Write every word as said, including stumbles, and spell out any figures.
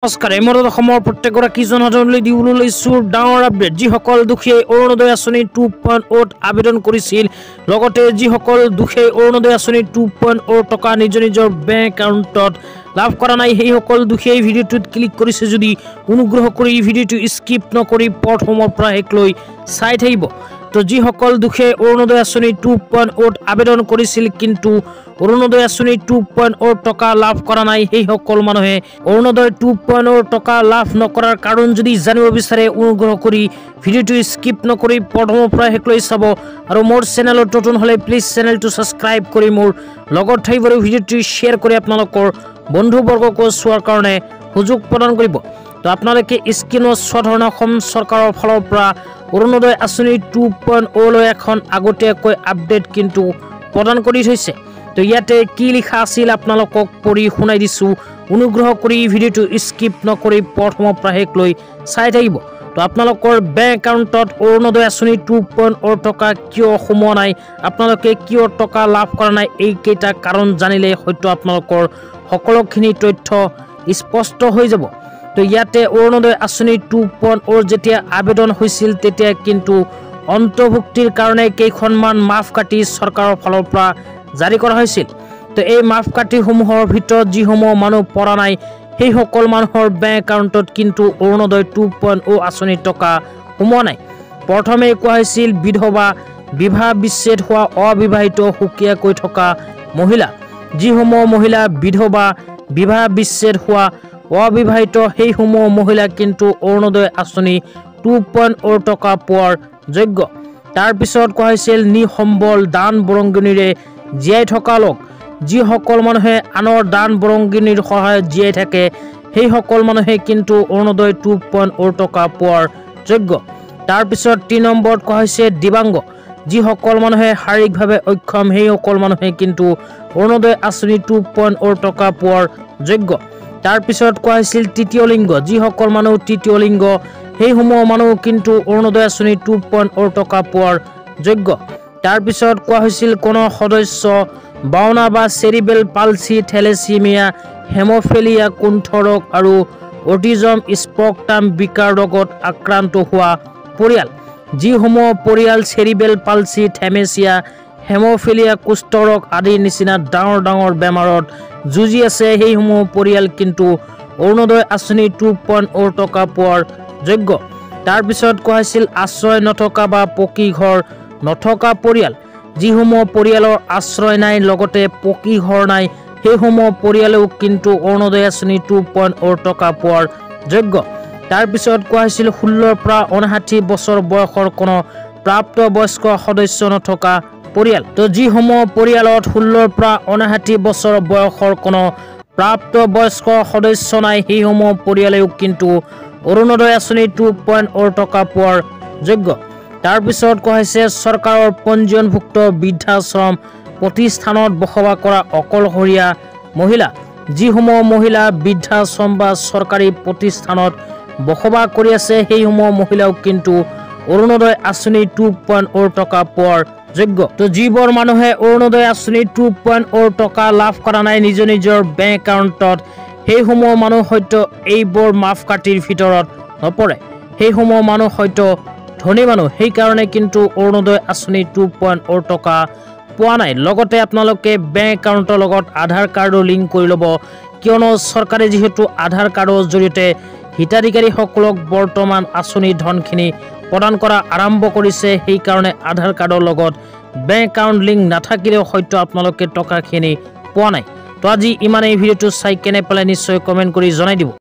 নমস্কাৰ এমৰ অসমৰ প্ৰত্যেকগৰাকী জনসাধাৰণলৈ দিবলৈ লৈছো ডাঙৰ আপডেট যিসকল দুখীয়াই অৰুণোদয় আঁচনি টু পইণ্ট অ' আবেদন কৰিছিল লগতে যিসকল দুখীয়াই অৰুণোদয় আঁচনি টু পইণ্ট অ' টকা নিজ নিজৰ বেংক একাউণ্টত লাভ কৰা নাই সেইসকল দুখীয়াই ভিডিঅ'টোত ক্লিক কৰিছে যদি অনুগ্ৰহ কৰি ভিডিঅ'টো স্কিপ নকৰি প্ৰথমৰ পৰা শেষলৈ চাই থাকিব তো যিসকল দুখীয়াই অৰুণোদয় আঁচনি টু পইণ্ট অ' আবেদন কৰিছিল কিন্তু অৰুণোদয় আঁচনি টু পইণ্ট অ' টকা লাভ কৰা নাই সেইসকল মানুহে অৰুণোদয় টু পইণ্ট অ' টকা লাভ নকৰাৰ কাৰণ যদি জানিব বিচাৰে অনুগ্ৰহ কৰি ভিডিঅ'টো স্কিপ নকৰি প্ৰথমৰ পৰা শেষলৈ চাব আৰু মোৰ চেনেলত নতুন হ'লে প্লিজ চেনেলটো ছাবস্ক্ৰাইব কৰি মোৰ লগত থাকিব আৰু ভিডিঅ'টো শ্বেয়াৰ কৰি আপোনালোকৰ বন্ধুবৰ্গকো চোৱাৰ কাৰণে সুযোগ প্ৰদান কৰিব তো আপোনালোকে স্ক্ৰীনত চোৱা ধৰণৰ অসম চৰকাৰৰ ফালৰ পৰা অৰুণোদয় আঁচনি টু পইণ্ট অ' লৈ এখন আগতীয়াকৈ আপডেট কিন্তু প্ৰদান কৰি থৈছে তো ইয়াতে কি লিখা আছিল আপোনালোকক পঢ়ি শুনাই দিছোঁ অনুগ্ৰহ কৰি ভিডিঅ'টো স্কিপ নকৰি প্ৰথমৰ পৰা শেষলৈ চাই থাকিব তো আপোনালোকৰ বেংক একাউণ্টত অৰুণোদয় আঁচনি টু পইণ্ট অ' টকা কিয় সোমোৱা নাই আপোনালোকে কিয় টকা লাভ কৰা নাই এইকেইটা কাৰণ জানিলে হয়তো আপোনালোকৰ সকলোখিনি তথ্য স্পষ্ট হৈ যাব তো ইয়াতে অৰুণোদয় আঁচনি টু পইণ্ট অ' যেতিয়া আবেদন হৈছিল তেতিয়া কিন্তু অন্তৰ্ভুক্তিৰ কাৰণে কেইখনমান মাপকাঠি চৰকাৰৰ ফালৰ পৰা জাৰি কৰা হৈছিল তো এই মাপকাঠিসমূহৰ ভিতৰত যিসমূহ মানুহ পৰা নাই সেইসকল মানুহৰ বেংক একাউণ্টত কিন্তু অৰুণোদয় টু পইণ্ট অ' আঁচনিৰ টকা সোমোৱা নাই প্ৰথমে কোৱা হৈছিল বিধৱা বিবাহ বিচ্ছেদ হোৱা অবিবাহিত সুকীয়াকৈ থকা মহিলা যিসমূহ মহিলা বিধৱা বিবাহ বিচ্ছেদ হোৱা অবিবাহিত সেইসমূহ মহিলা কিন্তু অৰুণোদয় আঁচনি টু পইণ্ট অ' টকা পোৱাৰ যোগ্য তাৰপিছত কোৱা হৈছিল নিসম্বল দান বৰঙণিৰে জীয়াই থকা লোক যিসকল মানুহে আনৰ দান বৰঙণিৰ সহায়ত জীয়াই থাকে সেইসকল মানুহে কিন্তু অৰুণোদয় টু পইণ্ট অ' টকা পোৱাৰ যোগ্য তাৰপিছত তিনি নম্বৰত কোৱা হৈছে দিব্যাংগ যিসকল মানুহে শাৰীৰিকভাৱে অক্ষম সেইসকল মানুহে কিন্তু অৰুণোদয় আঁচনি টু পইণ্ট অ' টকা পোৱাৰ যোগ্য তাৰপিছত কোৱা হৈছিল তৃতীয় লিংগ যিসকল মানুহ তৃতীয় লিংগ সেইসমূহ মানুহ কিন্তু অৰুণোদয় আঁচনি টু পইণ্ট অ' টকা পোৱাৰ যোগ্য তাৰপিছত কোৱা হৈছিল কোনো সদস্য বাওনা বা চেৰিবেল পালচি থেলেচিমিয়া হেম'ফেলিয়া কুণ্ঠ ৰোগ আৰু অটিজম স্পেকট্ৰাম বিকাৰ ৰোগত আক্ৰান্ত হোৱা পৰিয়াল যিসমূহ পৰিয়াল চেৰিবেল পালচি থেমেচিয়া হেম'ফেলিয়া কুষ্ঠ ৰোগ আদিৰ নিচিনা ডাঙৰ ডাঙৰ বেমাৰত যুঁজি আছে সেইসমূহ পৰিয়াল কিন্তু অৰুণোদয় আঁচনি টু পইণ্ট অ' টকা পোৱাৰ যোগ্য তাৰপিছত কোৱা হৈছিল আশ্ৰয় নথকা বা পকী ঘৰ নথকা পৰিয়াল যিসমূহ পৰিয়ালৰ আশ্ৰয় নাই লগতে পকী ঘৰ নাই সেইসমূহ পৰিয়ালেও কিন্তু অৰুণোদয় আঁচনি টু পইণ্ট অ' টকা পোৱাৰ যোগ্য তাৰপিছত কোৱা হৈছিল ষোল্লৰ পৰা ঊনষাঠি বছৰ বয়সৰ কোনো প্ৰাপ্তবয়স্ক সদস্য নথকা পৰিয়াল তো যিসমূহ পৰিয়ালত ষোল্লৰ পৰা ঊনষাঠি বছৰ বয়সৰ কোনো প্ৰাপ্তবয়স্ক সদস্য নাই সেইসমূহ পৰিয়ালেও কিন্তু অৰুণোদয় আঁচনি টু পইণ্ট অ' টকা পোৱাৰ যোগ্য তাৰপিছত কোৱা হৈছে চৰকাৰৰ পঞ্জীয়নভুক্ত বৃদ্ধাশ্ৰম প্ৰতিষ্ঠানত বসবাস কৰা অকলশৰীয়া মহিলা যিসমূহ মহিলা বৃদ্ধাশ্ৰম বা চৰকাৰী প্ৰতিষ্ঠানত বসবাস কৰি আছে সেইসমূহ মহিলাও কিন্তু অৰুণোদয় আঁচনি টু পইণ্ট অ' টকা পোৱাৰ যোগ্য তো যিবোৰ মানুহে অৰুণোদয় আঁচনি টু পইণ্ট অ' টকা লাভ কৰা নাই নিজৰ নিজৰ বেংক একাউণ্টত সেইসমূহ মানুহ হয়তো এইবোৰ মাপকাঠিৰ ভিতৰত নপৰে সেইসমূহ মানুহ হয়তো ধনী মানুহ সেইকাৰণে কিন্তু অৰুণোদয় আঁচনি টু পইণ্ট অ' টকা পোৱা নাই লগতে আপোনালোকে বেংক একাউণ্টৰ লগত আধাৰ কাৰ্ডো লিংক কৰি ল'ব কিয়নো চৰকাৰে যিহেতু আধাৰ কাৰ্ডৰ জৰিয়তে হিতাধিকাৰীসকলক বৰ্তমান আঁচনিৰ ধনখিনি প্ৰদান কৰা আৰম্ভ কৰিছে সেইকাৰণে আধাৰ কাৰ্ডৰ লগত বেংক একাউণ্ট লিংক নাথাকিলেও হয়তো আপোনালোকে টকাখিনি পোৱা নাই তো আজি ইমানেই ভিডিঅ'টো চাই কেনে পেলাই নিশ্চয় কমেণ্ট কৰি জনাই দিব।